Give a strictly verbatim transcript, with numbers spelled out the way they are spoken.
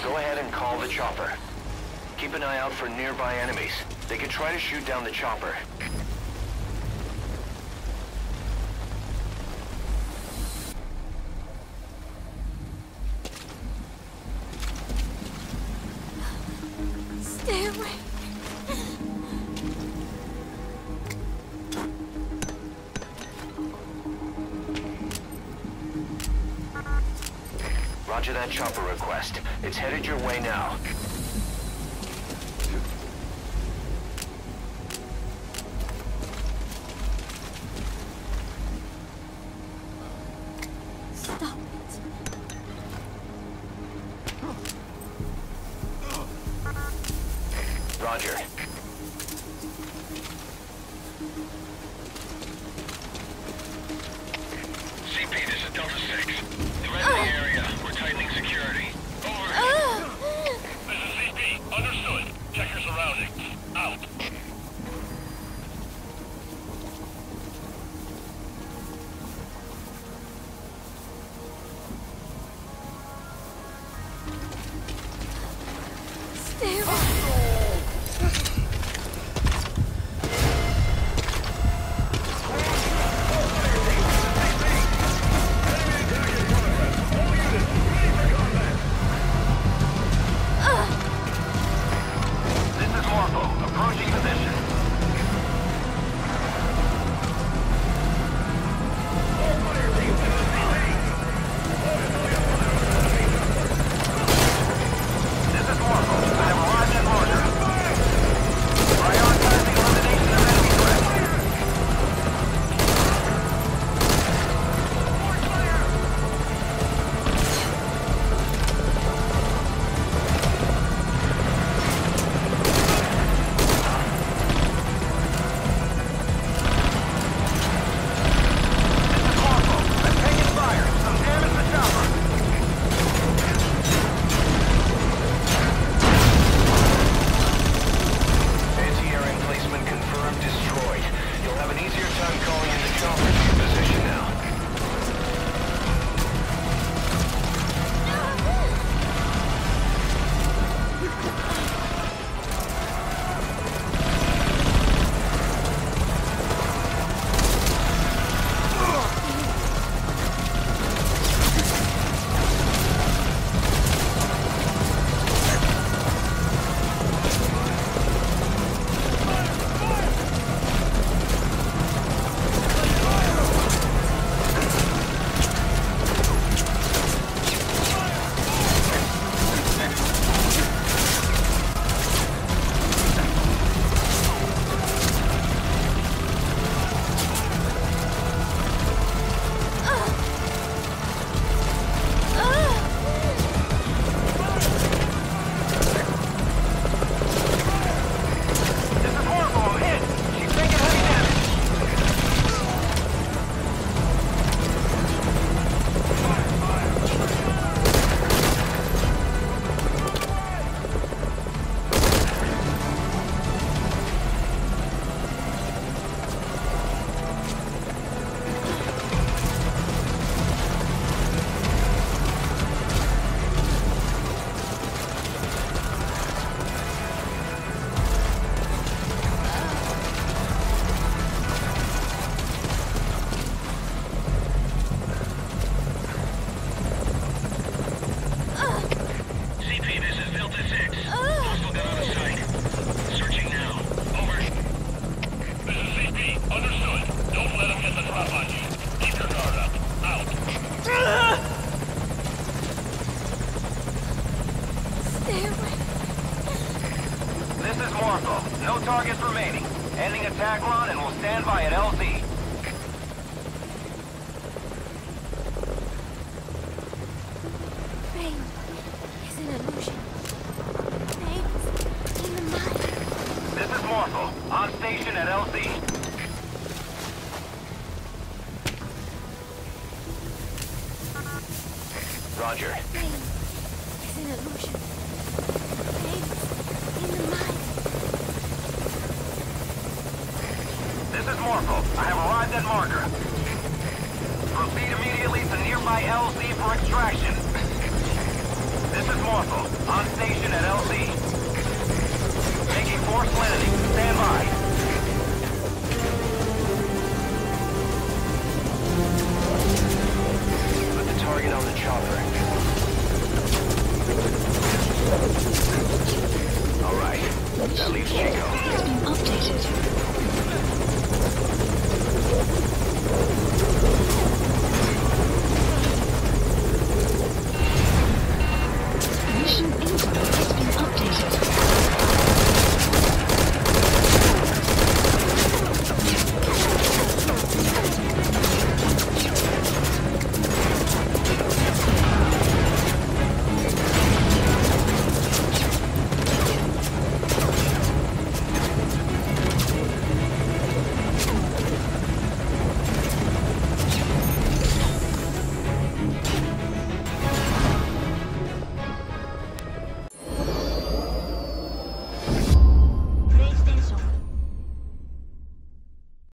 Go ahead and call the chopper. Keep an eye out for nearby enemies. They could try to shoot down the chopper. Stay away. Roger that chopper request. It's headed your way now. Stop it. Roger. C P, this is Delta six. They're in the area. We're tightening security. Over. This is C P. Understood. Check your surroundings. Out. Stay away. This is Morpho. Approaching position. This is Morpho. I have arrived at Marker. Prioritizing elimination of enemy threats. This is Morpho. I'm taking fire. Some damage to chopper. Anti-air emplacement confirmed destroyed. You'll have an easier time calling in the chopper to your position now. This is Morpho. I'm hit. She's taking heavy damage. C P, this is Delta six. Hostile gun on the site. Searching now. Over. This is C P. Understood. Don't let them get the drop on you. Keep your guard up. Out. Stay away. This is Morpho. No targets remaining. Ending attack run and we'll stand by at L Z. Rain is an illusion. Rain is in the mind. This is Morpho. On station at L Z. Roger. Rain is an illusion. Rain is in the mind. This is Morpho. I have arrived at Marker. Proceed immediately to nearby L Z for extraction. This is Morpho. On station at L Z. Making forced landing.